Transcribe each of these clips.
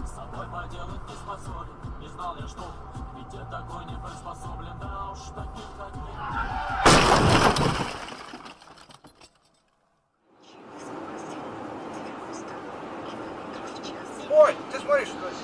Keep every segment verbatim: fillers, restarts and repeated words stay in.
С собой поделать не способен, не знал я, что ведь я такой не приспособлен, да уж таких как я. Ой, ты смотри, что это?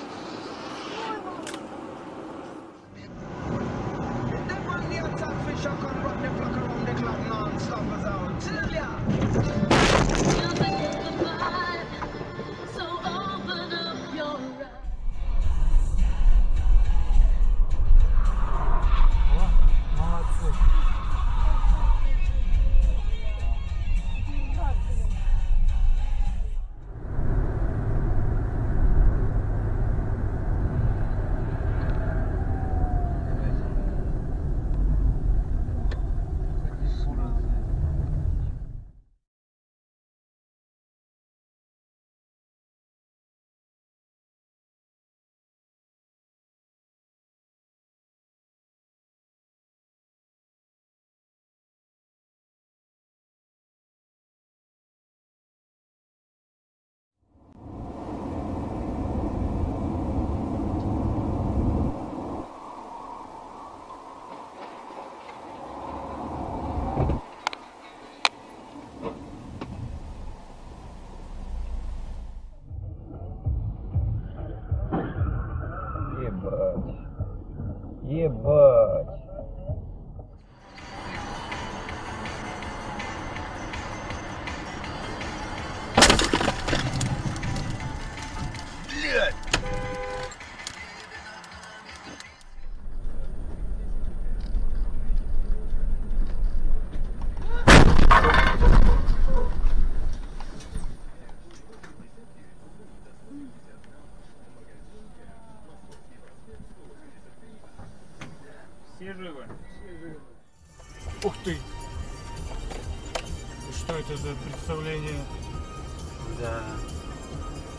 Ебать. Блядь! Все живы? Все живы. Ух ты! И что это за представление? Да.